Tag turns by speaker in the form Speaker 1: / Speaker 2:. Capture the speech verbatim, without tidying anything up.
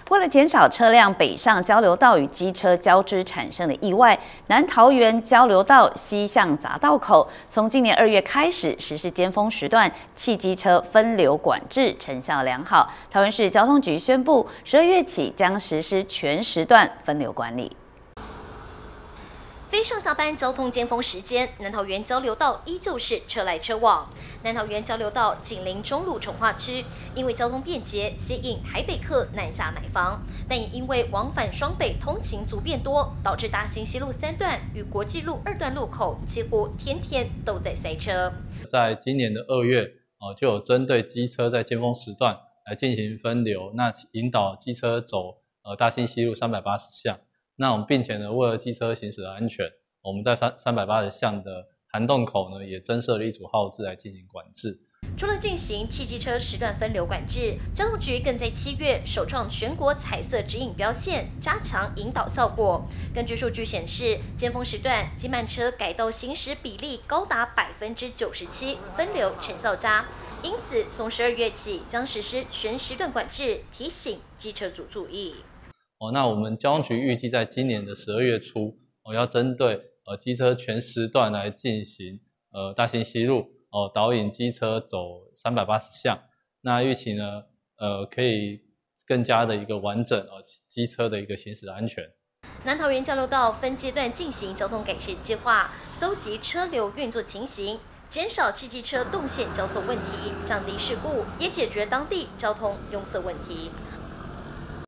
Speaker 1: 为了减少车辆北上交流道与机车交织产生的意外，南桃园交流道西向匝道口从今年二月开始实施尖峰时段汽机车分流管制，成效良好。桃园市交通局宣布，十二月起将实施全时段分流管理。
Speaker 2: 非上下班交通尖峰时间，南桃园交流道依旧是车来车往。南桃园交流道紧邻中路重划区，因为交通便捷，吸引台北客南下买房，但也因为往返双北通勤族变多，导致大兴西路三段与国际路二段路口几乎天天都在塞车。
Speaker 3: 在今年的二月，哦、呃，就有针对机车在尖峰时段来进行分流，那引导机车走呃大兴西路三百八十巷。 那我们并且呢，为了机车行驶的安全，我们在三百八十巷的涵洞口呢，也增设了一组号志来进行管制。
Speaker 2: 除了进行汽机车时段分流管制，交通局更在七月首创全国彩色指引标线，加强引导效果。根据数据显示，尖峰时段机慢车改道行驶比例高达百分之九十七，分流成效佳。因此，从十二月起将实施全时段管制，提醒机车主注意。
Speaker 3: 哦，那我们交通局预计在今年的十二月初，哦，要针对呃机车全时段来进行呃大兴西路哦导引机车走三百八十巷，那预期呢呃可以更加的一个完整哦机车的一个行驶安全。
Speaker 2: 南桃园交流道分阶段进行交通改善计划，搜集车流运作情形，减少汽机车动线交错问题，降低事故，也解决当地交通拥塞问题。